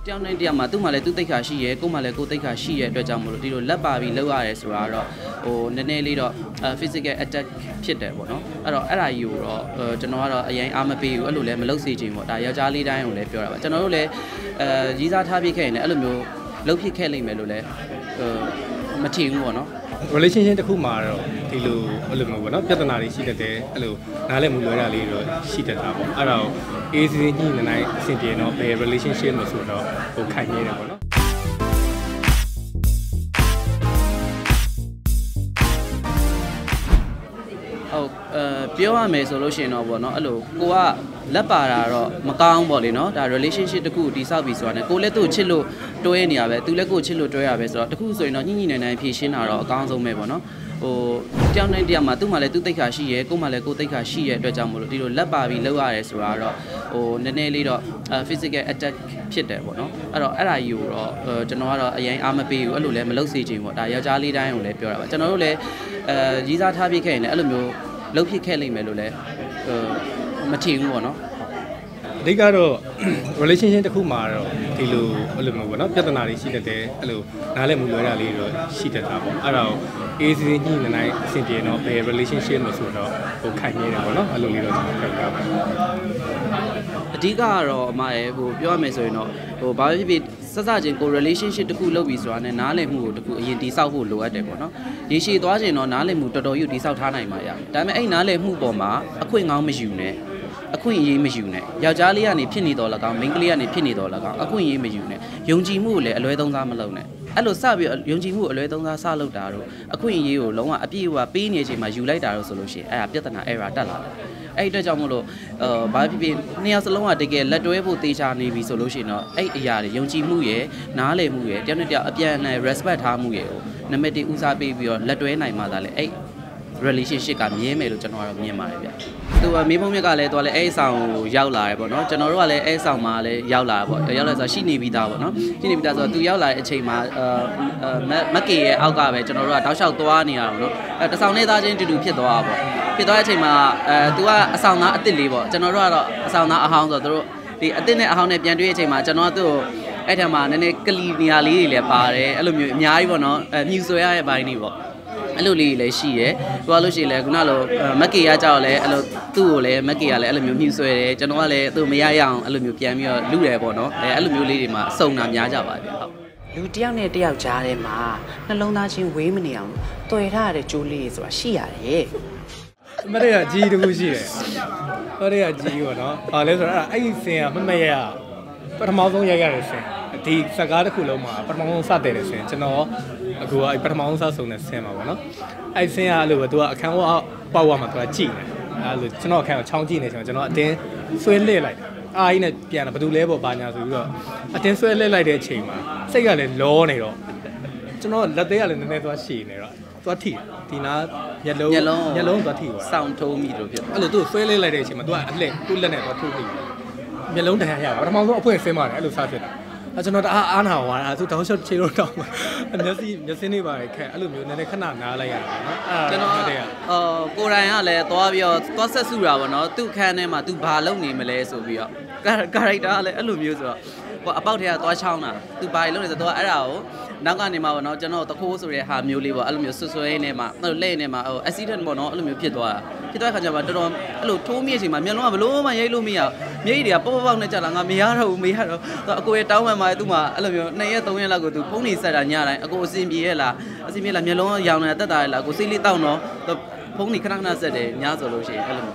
ကြောင်းတိုင်းတရားမှာသူ့မှာလည်းသူ့တိတ်ခါရှိရဲကို့မှာလည်းကို့တိတ်ခါရှိရဲအတွက်ကြောင့်မလို့ဒီလိုလက်ပါပြီးလောက်ရတယ်ဆိုတာတော့ဟိုနည်းနည်းလေးတော့ physical attack ဖြစ်တယ်ပေါ့နော်အဲ့တော့အဲ့ဒါကြီးကိုတော့ကျွန်တော်ကတော့အရင်အားမပေးဘူးအဲ့လိုလည်းမလုပ်စေချင်ဘူးဒါယောက်ျားလေးတိုင်းကိုလည်းပြောတာပါကျွန်တော်တို့လည်းကြီးစားထားပြခဲ့ရင်လည်းအဲ့လိုမျိုးလုပ်ဖြစ်ခဲ့လိမ့်မယ်လို့လည်းမထင်ဘူးပေါ့နော် relationship တစ်ခုမှာတော့ဒီလိုအဲ့လိုမျိုးပေါ့နော်ပြဿနာတွေရှိတတ်တယ်အဲ့လိုနားလည်မှုလွဲတာလေးတော့ရှိတတ်တာပေါ့အဲ့ဒါကိုအေးစင်းညှိနေနိုင်အဆင်ပြေတော့ဘယ် relationship လို့ဆိုတော့ဟိုခိုင်နေတယ်ပေါ့နော်ဟုတ်ပြောရမယ်ဆိုလို့ရှိရင်တော့ဗောနော်အဲ့လိုကိုကလက်ပါတာတော့မကောင်းပေါ့လေနော်ဒါ relationship တခုတိဆောက်ပြီးဆိုတာ ਨੇ ကိုလည်းသူ့ချစ်လို့တွဲနေရပဲသူလည်းကိုချစ်လို့တွဲရပဲဆိုတော့တခုဆိုရင်တော့ညှိညှိနိုင်ဖြေရှင်းတာတော့အကောင်းဆုံးပဲဗောနော်ဟိုကြောင်းတိုင်းတရားမှာသူ့မှာလည်းသူ့တိတ်ခါရှိရဲကို့မှာလည်းကို့တိတ်ခါရှိရဲအတွက်ကြောင့်မလို့ဒီလိုလက်ပါပြီးလောက်ရတယ်ဆိုတာတော့ဟိုနည်းနည်းလေးတော့ physical attack ဖြစ်တယ်ပေါ့နော်အဲ့တော့အဲ့ဒါကြီးကိုတော့ကျွန်တော်ကတော့အရင်အားမပေးဘူးအဲ့လိုလည်းမလုပ်စေချင်ဘူးဒါယောက်ျားလေးတိုင်းကိုလည်းပြောတာပါကျွန်တော်တို့လည်းကြီးစားထားပြခဲ့ရင်လည်းအဲ့လိုမျိုးလုပ်ဖြစ်ခဲ့လိမ့်မယ်လို့လည်းမထင်ဘူးပေါ့နော်အဓိကတော့ relationship တစ်ခုမှာတော့ဒီလိုအဲ့လိုမျိုးပေါ့နော်ပြဿနာတွေရှိတတ်တယ်အဲ့လိုနားလည်မှုလွဲတာလေးတော့ရှိတတ်တာပေါ့အဲ့ဒါကိုအေးစင်းညှိနေနိုင်အဆင်ပြေတော့ဘယ် relationship လို့ဆိုတော့ဟိုခိုင်နေတယ်ပေါ့နော်အဲ့လိုလေးတော့ကျွန်တော်ပြောပြပါမယ်အဓိကကတော့အမရဲ့ဟိုပြောရမယ်ဆိုရင်တော့ဟိုဘာဖြစ်ဖြစ်စစချင်းကို relationship တခုလုပ်ပြီးဆိုတာနဲ့နားလည်မှုကိုတခုအရင်တိဆောက်ဖို့လိုအပ်တယ်ပေါ့နော်ရေရှည်သွားခြင်းတော့နားလည်မှုတော်တော်ယူတိဆောက်ထားနိုင်ပါရဒါပေမဲ့အဲ့နားလည်မှုပေါ်မှာအခွင့်ကောင်းမယူနဲ့အခွင့်အရေးမယူနဲ့ယောက်ျားလေးကနေဖြစ်နေတော့၎င်းမိန်းကလေးကနေဖြစ်နေတော့၎င်းအခွင့်အရေးမယူနဲ့ယုံကြည်မှုကိုလည်းအလွဲသုံးစားမလုပ်နဲ့အဲ့လိုစပြီးယုံကြည်မှုအလွဲသုံးစားစလုပ်တာတော့အခွင့်အရေးကိုလုံးဝအပြည့်အဝပေးနေချိန်မှာယူလိုက်တာတော့ဆိုလို့ရှိရင်အဲ့ဒါပြဿနာ error တက်လာတယ်အဲ့အတွက်ကြောင့်မို့လို့ဘာဖြစ်ဖြစ်နှစ်ယောက်စလုံးကတကယ်လက်တွဲဖို့တေချာနေပြီဆိုလို့ရှိရင်တော့အဲ့အရာတွေယုံကြည်မှုရယ်နားလည်မှုရယ်တယောက်နဲ့တယောက်အပြန်အလှန် respect ထားမှုရယ်ကိုနံပါတ်1ဦးစားပေးပြီးတော့လက်တွဲနိုင်မှသာလေအဲ့ relationship ကမြဲမယ်လို့ကျွန်တော်ကတော့မြင်ပါတယ်ဗျသူကမေးဖုံးမြက်ကလည်းသူကလည်းအဲ့အဆောင်ကိုရောက်လာတယ်ပေါ့နော်ကျွန်တော်တို့ကလည်းအဲ့အဆောင်မှာလည်းရောက်လာတယ်ပေါ့ရောက်လာဆိုရှိနေပြီးသားပေါ့နော်ရှိနေပြီးသားဆိုတော့သူရောက်လာတဲ့အချိန်မှာမက်ကေရဲ့အောက်ကပဲကျွန်တော်တို့ကတောက်လျှောက်သွားနေရတော့နော်တဆောင်နဲ့သားချင်းတူတူဖြစ်သွားတာပေါ့ဖြစ်သွားတဲ့အချိန်မှာသူကအဆောင်သားအစ်စ်လေးပေါ့ကျွန်တော်တို့ကတော့အဆောင်သားအဟောင်းဆိုတော့သူတို့ဒီအစ်စ်နဲ့အဟောင်းနဲ့ပြန်တွေ့တဲ့အချိန်မှာကျွန်တော်ကသူ့ကိုအဲ့ထက်မှာနည်းနည်းကလီနီယာလေးတွေလည်းပါတယ်အဲ့လိုမျိုးအများကြီးပေါ့နော်မြူဆွဲရတဲ့ဘိုင်းတွေပေါ့အဲ့လိုလေးလည်းရှိရဲသွားလို့ရှိရင်လည်းခုနလိုမက်ကေရကြောက်လည်းအဲ့လိုသူ့ကိုလည်းမက်ကေရလည်းအဲ့လိုမျိုးမြှူဆွဲတယ်ကျွန်တော်ကလည်းသူ့မရရအောင်အဲ့လိုမျိုးပြန်ပြီးတော့လူတယ်ပေါ့နော်အဲ့လိုမျိုးလေးတွေမှာစုံတာများကြပါဗျဟုတ်လူတယောက်နဲ့တယောက်ကြားထဲမှာနှလုံးသားချင်းဝေးမနေအောင်တွေ့ထားရတဲ့ကြိုးလေးဆိုတာရှိရတယ်မရရကြီးတခုရှိတယ်မရရကြီးပေါ့နော်ဘာလဲဆိုတော့အဲ့ဒီစင်ကမမရရပထမဆုံးရိုက်ရတဲ့စင်ဒီစကားတစ်ခုလုံးမှာပထမဆုံးစတဲ့တဲ့စင်ကျွန်တော်အခုကပထမဆုံးစဆုံတဲ့ဆင်းမှာပေါ့နော်အဲ့ဆင်းကအဲ့လိုပဲသူကအခန်းပေါက်ရမှာသူကကြည့်နေအဲ့လိုကျွန်တော်အခန်းကိုချောင်းကြည့်နေချိန်ကျွန်တော်အတင်းဆွဲလှည့်လိုက်တယ်အားကြီးနဲ့ပြန်လာဘယ်သူလဲပေါ့ဘာညာဆိုပြီးတော့အတင်းဆွဲလှည့်လိုက်တဲ့အချိန်မှာစိတ်ကလည်းလောနေတော့ကျွန်တော်လက်သေးကလည်းနည်းနည်းသွားရှည်နေတော့သွားထိဒီနာမျက်လုံးသွားထိသွားစောင်းထိုးမိလို့ဖြစ်အဲ့လိုသူ့ဆွဲလှည့်လိုက်တဲ့အချိန်မှာသူကအလှည့်သူ့လက်နဲ့သွားထိုးထိမျက်လုံးတန်ရရပထမဆုံးအဖွင့်ဆင်းပါတယ်အဲ့လိုစားဖြစ်တာကျွန်တော်အားနာသွားတာသူတောင်းလျှောက်ခြေလို့တောင်းမျက်စင်းနေပါခက်အဲ့လိုမျိုးနည်းနည်းခဏနားလိုက်ရတာနော်ကျွန်တော်ကိုရိုင်းကလည်းသွားပြီးတော့သွားဆက်စုတာပေါ့နော်သူ့ခန်းထဲမှာသူဘာလုပ်နေမလဲဆိုပြီးတော့ကာရိုက်တာကလည်းအဲ့လိုမျိုးဆိုတော့အပေါက်ထဲကသွားချောင်းတာသူဘာလုပ်နေဆိုတော့အဲ့ဒါကိုနောက်ကနေမှာပေါ့နော်ကျွန်တော်တခိုးဆိုတဲ့ဟာမျိုးလေးပေါ့အဲ့လိုမျိုးဆွဆွဲနေမှာအဲ့လိုလက်နေမှာaccident ပေါ့နော်အဲ့လိုမျိုးဖြစ်သွားတာခါကျမှတော်တော်အဲ့လိုထိုးမိတဲ့အချိန်မှာမျက်လုံးကဘလို့မှရိတ်လို့မရမျက်ရည်တွေကပေါက်နဲ့ကြာလာငါမရတော့ဘူးအကိုရဲ့တောင်းပန်မှာသူ့မှာအဲ့လိုမျိုး2ရက်3ရက်လောက်ကိုသူဖုန်းနေဆက်တာညတိုင်းအကိုအစင်ပြေရဲ့လားမျက်လုံးရောင်နေတာတက်တာရဲ့လားကိုစိတ်လေးတောက်တော့ဖုန်းနေခဏဆက်တယ်ညဆိုလို့ရှိရင်အဲ့လိုမျိုး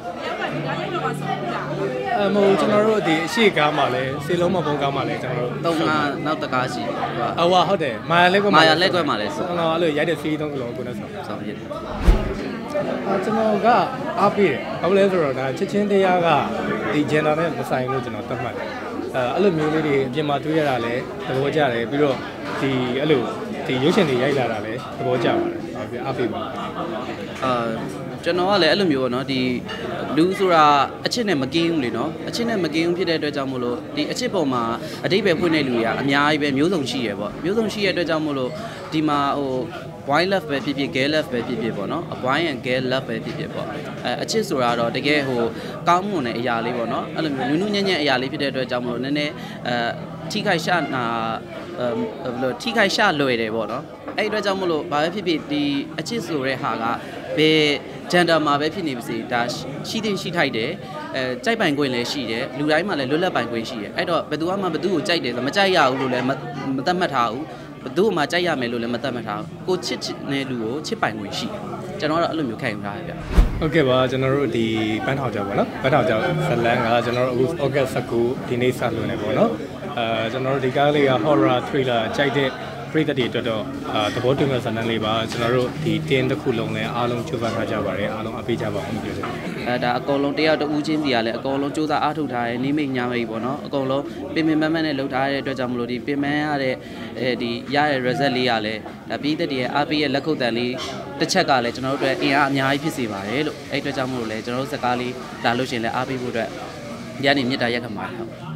မဟုတ်ကျွန်တော်တို့ဒီအရှိကားမှာလဲစေလုံးမပုံကားမှာလဲကျွန်တော်တို့3နောက်တကားရှိဟုတ်တယ်မာယာလက်ကွက်မှာလဲဆိုတော့အဲ့လိုရိုက်တဲ့စီး3ကလုံးကိုနဲ့ဆောင်ရည်ကျွန်တော်ကအားပေးတယ်ဘာလို့လဲဆိုတော့ဒါချက်ချင်းတရားကဒီ gender နဲ့မဆိုင်လို့ကျွန်တော်သတ်မှတ်တယ်အဲ့လိုမျိုးလေးတွေအပြင်မှာတွေ့ရတာလဲသဘောကျတယ်ပြီးတော့ဒီအဲ့လိုဒီရုပ်ရှင်တွေရိုက်လာတာလဲသဘောကျပါတယ်အားပေးပါကျွန်တော်ကလည်းအဲ့လိုမျိုးပေါ့နော်ဒီလူဆိုတာအချစ်နဲ့မကင်းဘူးလေနော်အချစ်နဲ့မကင်းဘူးဖြစ်တဲ့အတွက်ကြောင့်မို့လို့ဒီအချစ်ပုံမှာအတိတ်ပဲဖွင့်တဲ့လူတွေကအများကြီးပဲမျိုးစုံရှိရပေါ့မျိုးစုံရှိရတဲ့အတွက်ကြောင့်မို့လို့ဒီမှာဟို boy love ပဲဖြစ်ဖြစ် gay love ပဲဖြစ်ဖြစ်ပေါ့နော် boy and gay love ပဲဖြစ်ဖြစ်ပေါ့အချစ်ဆိုတာတော့တကယ်ဟိုကောင်းမွန်တဲ့အရာလေးပေါ့နော်အဲ့လိုမျိုးနုနုညံ့ညံ့အရာလေးဖြစ်တဲ့အတွက်ကြောင့်မလို့နည်းနည်းထိခိုက်ရှာနာဘယ်လိုထိခိုက်ရှာလွယ်တယ်ပေါ့နော်အဲ့အတွက်ကြောင့်မလို့ဘာပဲဖြစ်ဖြစ်ဒီအချစ်ဆိုတဲ့ဟာကဘယ် gender မှာပဲဖြစ်နေပါစေဒါရှိတဲ့ရှိထိုက်တယ်ကြိုက်ပိုင်ခွင့်လည်းရှိတယ်လူတိုင်းမှာလည်းလွတ်လပ်ပိုင်ခွင့်ရှိတယ်အဲ့တော့ဘယ်သူမှဘယ်သူကိုကြိုက်တယ်ဆိုမကြိုက်ရဘူးလို့လည်းမသတ်မှတ်ထားဘူးဘယ်သူမှကြိုက်ရမယ်လို့လည်းမသတ်မှတ်ထားဘူးကိုချစ်တဲ့လူကိုချစ်ပိုင်ခွင့်ရှိတယ်ကျွန်တော်ကတော့အဲ့လိုမျိုးခံယူထားရဗျဟုတ်ကဲ့ပါကျွန်တော်တို့ဒီပန်းထောင်ကျောက်ပေါ့နော်ပန်းထောင်ကျောက်ဇလန်ကကျွန်တော်တို့အခု August 19ဒီနေ့စလွန်နေပေါ့နော်ကျွန်တော်တို့ဒီကားလေးက horror thriller ကြိုက်တဲ့ပရိသတ်တွေအတွက်တော့သဘောတူမဲ့ဇာတ်လမ်းလေးပါကျွန်တော်တို့ဒီတင်းတစ်ခုလုံးလည်းအားလုံးကြိုးပမ်းထားကြပါတယ်အားလုံးအပေးကြပါအောင်ပြောချင်တယ်ဒါအကုန်လုံးတယောက်တူးချင်းစီကလည်းအကုန်လုံးစူးစမ်းအားထုတ်ထားတယ်နေမိတ်ညာမိတ်ပေါ့နော်အကုန်လုံးပင်ပင်ပန်းပန်းနဲ့လှုပ်ထားတဲ့အတွက်ကြောင့်မလို့ဒီပင်ပန်းရတဲ့ဒီရတဲ့ result လေးကလည်းဒါပရိသတ်တွေရဲ့အားပေးရဲ့လက်ခုပ်တန်လေးတစ်ချက်ကလည်းကျွန်တော်တို့အတွက်အင်အားအများကြီးဖြစ်စေပါတယ်လို့အဲ့အတွက်ကြောင့်မလို့လည်းကျွန်တော်တို့စကားလေးလာလို့ရှင်လည်းအားပေးဖို့အတွက်ညနေမြတ်တာရက်ခမှာဟုတ်